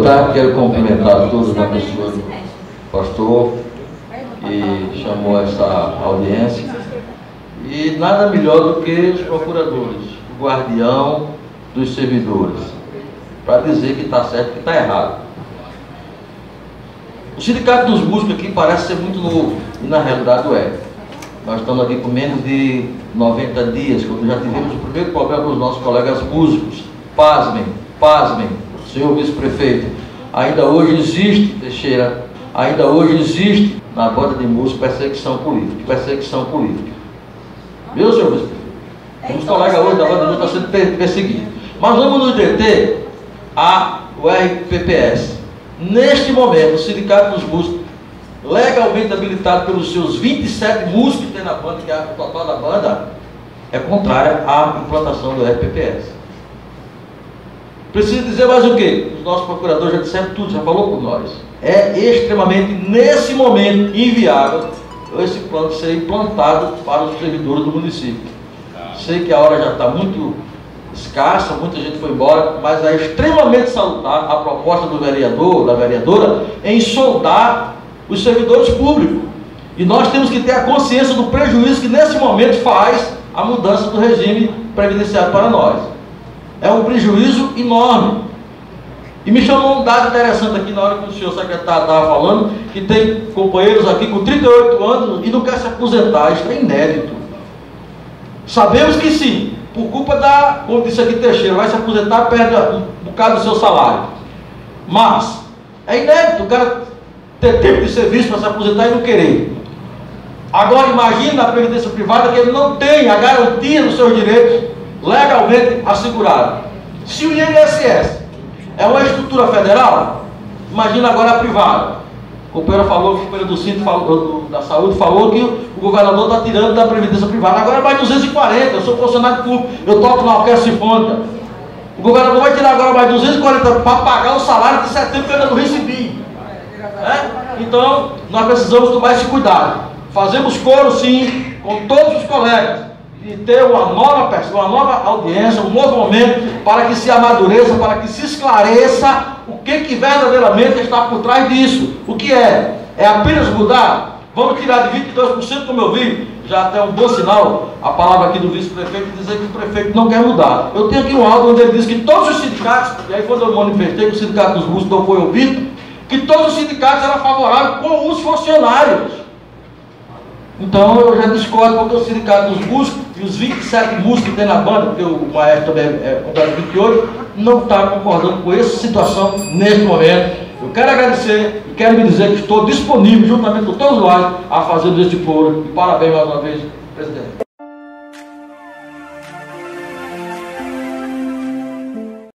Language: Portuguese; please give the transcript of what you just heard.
Boa tarde, quero cumprimentar todos na pessoa do pastor que chamou essa audiência. E nada melhor do que os procuradores, o guardião dos servidores, para dizer que está certo e que está errado. O Sindicato dos Músicos aqui parece ser muito novo, e na realidade é. Nós estamos aqui com menos de 90 dias, quando já tivemos o primeiro problema com os nossos colegas músicos. Pasmem, senhor vice-prefeito, ainda hoje existe, Teixeira, ainda hoje existe na banda de música perseguição política. Viu, senhor vice-prefeito? Os colegas hoje da banda de música estão sendo perseguidos. Mas vamos nos deter ao RPPS. Neste momento, o Sindicato dos Músicos, legalmente habilitado pelos seus 27 músicos que tem na banda, que é o total da banda, é contrária à implantação do RPPS. Preciso dizer mais o quê? Os nossos procuradores já disseram tudo, já falou por nós. É extremamente, nesse momento, inviável esse plano ser implantado para os servidores do município. Sei que a hora já está muito escassa, muita gente foi embora, mas é extremamente salutar a proposta do vereador, da vereadora, em soldar os servidores públicos. E nós temos que ter a consciência do prejuízo que nesse momento faz a mudança do regime previdenciário para nós. É um prejuízo enorme. E me chamou um dado interessante aqui na hora que o senhor secretário estava falando, que tem companheiros aqui com 38 anos e não quer se aposentar. Isso é inédito. Sabemos que sim, por culpa da, como disse aqui Teixeira, vai se aposentar, perde um bocado do seu salário. Mas é inédito o cara ter tempo de serviço para se aposentar e não querer. Agora imagine na previdência privada que ele não tem a garantia dos seus direitos legalmente assegurado. Se o INSS é uma estrutura federal, imagina agora a privada. O companheiro falou, o companheiro do Cinto da Saúde falou que o governador está tirando da previdência privada. Agora é mais 240, eu sou funcionário público, eu toco na orquestra sinfônica. O governador vai tirar agora mais 240 para pagar o salário de setembro que eu ainda não recebi. Então, nós precisamos tomar esse cuidado. Fazemos coro, sim, com todos os colegas, e ter uma nova audiência, um novo momento, para que se amadureça, para que se esclareça o que verdadeiramente está por trás disso. O que é? É apenas mudar? Vamos tirar de 22%, como eu vi, já até um bom sinal, a palavra aqui do vice-prefeito, dizer que o prefeito não quer mudar. Eu tenho aqui um áudio onde ele diz que todos os sindicatos, e aí quando eu manifestei que o Sindicato dos Músicos não foi ouvido, que todos os sindicatos eram favoráveis com os funcionários. Então eu já discordo, porque o Sindicato dos Músicos e os 27 músicos que tem na banda, porque o maestro também é completo 28, não está concordando com essa situação neste momento. Eu quero agradecer e quero me dizer que estou disponível, juntamente com todos nós, a fazer este foro. E parabéns mais uma vez, presidente.